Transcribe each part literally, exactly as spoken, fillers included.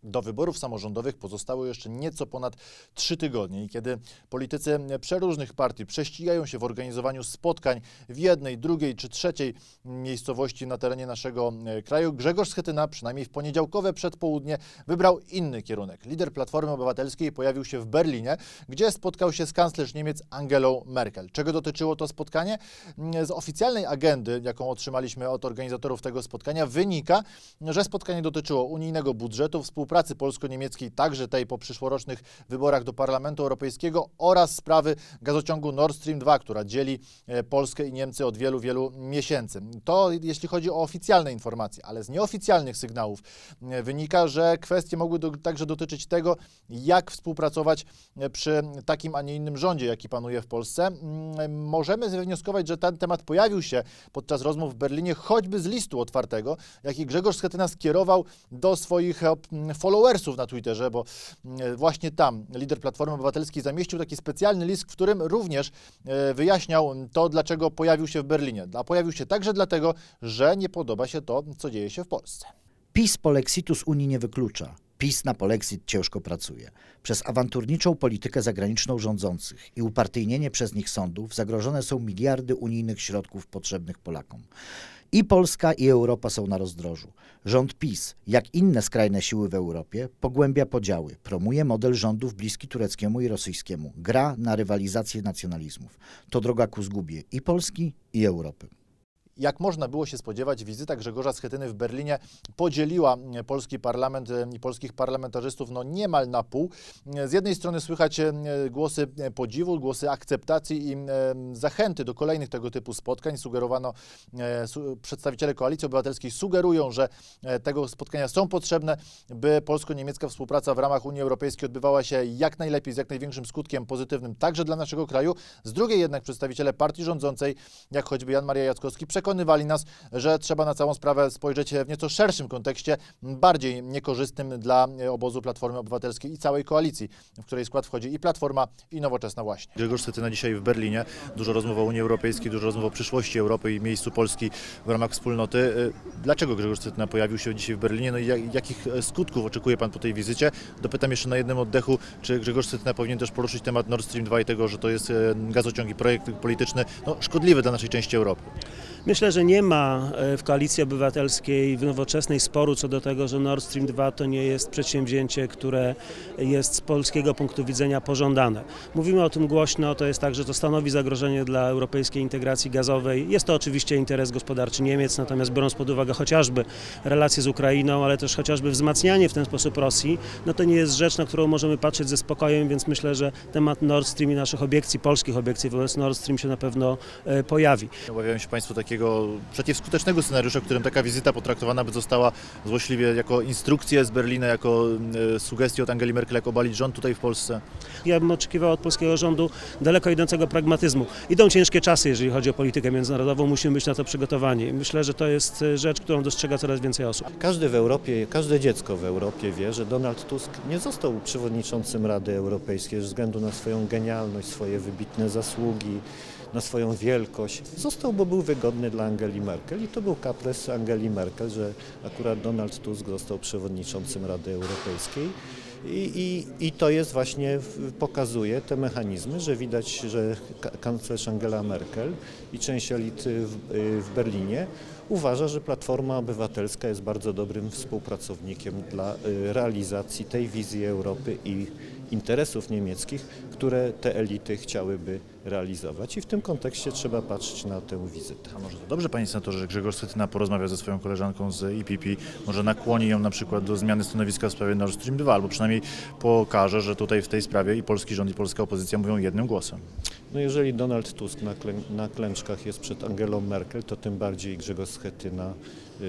Do wyborów samorządowych pozostało jeszcze nieco ponad trzy tygodnie i kiedy politycy przeróżnych partii prześcigają się w organizowaniu spotkań w jednej, drugiej czy trzeciej miejscowości na terenie naszego kraju, Grzegorz Schetyna, przynajmniej w poniedziałkowe przedpołudnie, wybrał inny kierunek. Lider Platformy Obywatelskiej pojawił się w Berlinie, gdzie spotkał się z kanclerz Niemiec Angelą Merkel. Czego dotyczyło to spotkanie? Z oficjalnej agendy, jaką otrzymaliśmy od organizatorów tego spotkania, wynika, że spotkanie dotyczyło unijnego budżetu, współpracy pracy polsko-niemieckiej, także tej po przyszłorocznych wyborach do Parlamentu Europejskiego oraz sprawy gazociągu Nord Stream dwa, która dzieli Polskę i Niemcy od wielu, wielu miesięcy. To jeśli chodzi o oficjalne informacje, ale z nieoficjalnych sygnałów wynika, że kwestie mogły do, także dotyczyć tego, jak współpracować przy takim, a nie innym rządzie, jaki panuje w Polsce. Możemy wywnioskować, że ten temat pojawił się podczas rozmów w Berlinie, choćby z listu otwartego, jaki Grzegorz Schetyna skierował do swoich followersów na Twitterze, bo właśnie tam lider Platformy Obywatelskiej zamieścił taki specjalny list, w którym również wyjaśniał to, dlaczego pojawił się w Berlinie. A pojawił się także dlatego, że nie podoba się to, co dzieje się w Polsce. PiS polexitu z Unii nie wyklucza. PiS na polexit ciężko pracuje. Przez awanturniczą politykę zagraniczną rządzących i upartyjnienie przez nich sądów zagrożone są miliardy unijnych środków potrzebnych Polakom. I Polska, i Europa są na rozdrożu. Rząd PiS, jak inne skrajne siły w Europie, pogłębia podziały, promuje model rządów bliski tureckiemu i rosyjskiemu, gra na rywalizację nacjonalizmów. To droga ku zgubie i Polski, i Europy. Jak można było się spodziewać, wizyta Grzegorza Schetyny w Berlinie podzieliła polski parlament i polskich parlamentarzystów no niemal na pół. Z jednej strony słychać głosy podziwu, głosy akceptacji i zachęty do kolejnych tego typu spotkań. Sugerowano, przedstawiciele Koalicji Obywatelskiej sugerują, że tego spotkania są potrzebne, by polsko-niemiecka współpraca w ramach Unii Europejskiej odbywała się jak najlepiej, z jak największym skutkiem pozytywnym także dla naszego kraju. Z drugiej jednak przedstawiciele partii rządzącej, jak choćby Jan Maria Jackowski, przekonywali nas, że trzeba na całą sprawę spojrzeć w nieco szerszym kontekście, bardziej niekorzystnym dla obozu Platformy Obywatelskiej i całej koalicji, w której skład wchodzi i Platforma, i Nowoczesna właśnie. Grzegorz Schetyna dzisiaj w Berlinie. Dużo rozmów o Unii Europejskiej, dużo rozmów o przyszłości Europy i miejscu Polski w ramach wspólnoty. Dlaczego Grzegorz Schetyna pojawił się dzisiaj w Berlinie? No i jakich skutków oczekuje Pan po tej wizycie? Dopytam jeszcze na jednym oddechu, czy Grzegorz Schetyna powinien też poruszyć temat Nord Stream dwa i tego, że to jest gazociąg i projekt polityczny no, szkodliwy dla naszej części Europy. Myślę, że nie ma w Koalicji Obywatelskiej, w Nowoczesnej sporu co do tego, że Nord Stream dwa to nie jest przedsięwzięcie, które jest z polskiego punktu widzenia pożądane. Mówimy o tym głośno, to jest tak, że to stanowi zagrożenie dla europejskiej integracji gazowej. Jest to oczywiście interes gospodarczy Niemiec, natomiast biorąc pod uwagę chociażby relacje z Ukrainą, ale też chociażby wzmacnianie w ten sposób Rosji, no to nie jest rzecz, na którą możemy patrzeć ze spokojem, więc myślę, że temat Nord Stream i naszych obiekcji, polskich obiekcji wobec Nord Stream się na pewno pojawi. Obawiają się Państwo takiego przeciwskutecznego scenariusza, w którym taka wizyta potraktowana by została złośliwie jako instrukcję z Berlina, jako e, sugestie od Angeli Merkel, jak obalić rząd tutaj w Polsce? Ja bym oczekiwał od polskiego rządu daleko idącego pragmatyzmu. Idą ciężkie czasy, jeżeli chodzi o politykę międzynarodową, musimy być na to przygotowani. I myślę, że to jest rzecz, którą dostrzega coraz więcej osób. Każdy w Europie, każde dziecko w Europie wie, że Donald Tusk nie został przewodniczącym Rady Europejskiej ze względu na swoją genialność, swoje wybitne zasługi, na swoją wielkość. Został, bo był wygodny dla Angeli Merkel i to był kaprys Angeli Merkel, że akurat Donald Tusk został przewodniczącym Rady Europejskiej. I, i, I to jest właśnie, pokazuje te mechanizmy, że widać, że kanclerz Angela Merkel i część elity w, w Berlinie uważa, że Platforma Obywatelska jest bardzo dobrym współpracownikiem dla realizacji tej wizji Europy i interesów niemieckich, które te elity chciałyby realizować i w tym kontekście trzeba patrzeć na tę wizytę. A może to dobrze, panie senatorze, że Grzegorz Schetyna porozmawia ze swoją koleżanką z E P P, może nakłoni ją na przykład do zmiany stanowiska w sprawie Nord Stream dwa, albo przynajmniej pokaże, że tutaj w tej sprawie i polski rząd, i polska opozycja mówią jednym głosem. No jeżeli Donald Tusk na, klę na klęczkach jest przed Angelą Merkel, to tym bardziej Grzegorz Schetyna yy,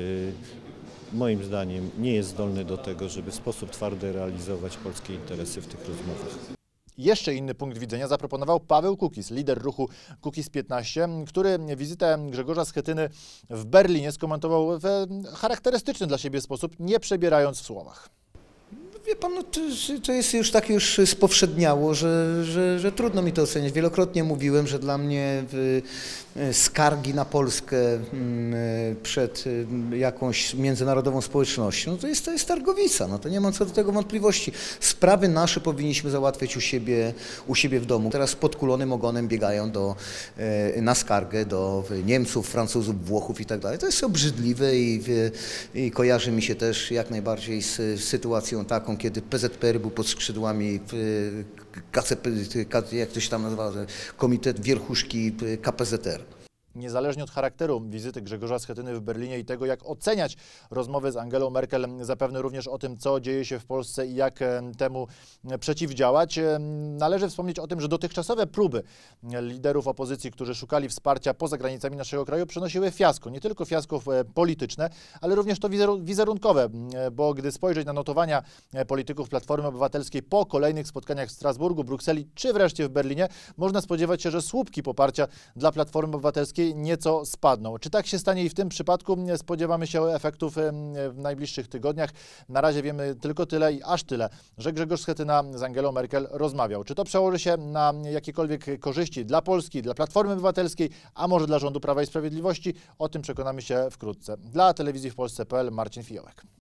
moim zdaniem nie jest zdolny do tego, żeby w sposób twardy realizować polskie interesy w tych rozmowach. Jeszcze inny punkt widzenia zaproponował Paweł Kukiz, lider ruchu Kukiz piętnaście, który wizytę Grzegorza Schetyny w Berlinie skomentował w charakterystyczny dla siebie sposób, nie przebierając w słowach. Wie pan, no to, to jest już tak już spowszedniało, że, że, że trudno mi to oceniać. Wielokrotnie mówiłem, że dla mnie y, y, skargi na Polskę y, przed y, jakąś międzynarodową społecznością, no to jest, to jest targowica, no to nie mam co do tego wątpliwości. Sprawy nasze powinniśmy załatwiać u siebie, u siebie w domu. Teraz podkulonym ogonem biegają do, y, na skargę do Niemców, Francuzów, Włochów i tak dalej. To jest obrzydliwe i, i kojarzy mi się też jak najbardziej z, z sytuacją taką, kiedy P Z P R był pod skrzydłami K C P, jak to się tam nazywa, Komitet Wierchuszki K P Z R. Niezależnie od charakteru wizyty Grzegorza Schetyny w Berlinie i tego, jak oceniać rozmowy z Angelą Merkel, zapewne również o tym, co dzieje się w Polsce i jak temu przeciwdziałać, należy wspomnieć o tym, że dotychczasowe próby liderów opozycji, którzy szukali wsparcia poza granicami naszego kraju, przynosiły fiasko. Nie tylko fiasko polityczne, ale również to wizerunkowe, bo gdy spojrzeć na notowania polityków Platformy Obywatelskiej po kolejnych spotkaniach w Strasburgu, Brukseli czy wreszcie w Berlinie, można spodziewać się, że słupki poparcia dla Platformy Obywatelskiej nieco spadną. Czy tak się stanie i w tym przypadku? Spodziewamy się efektów w najbliższych tygodniach. Na razie wiemy tylko tyle i aż tyle, że Grzegorz Schetyna z Angelą Merkel rozmawiał. Czy to przełoży się na jakiekolwiek korzyści dla Polski, dla Platformy Obywatelskiej, a może dla rządu Prawa i Sprawiedliwości? O tym przekonamy się wkrótce. Dla Telewizji w Polsce kropka p l Marcin Fiołek.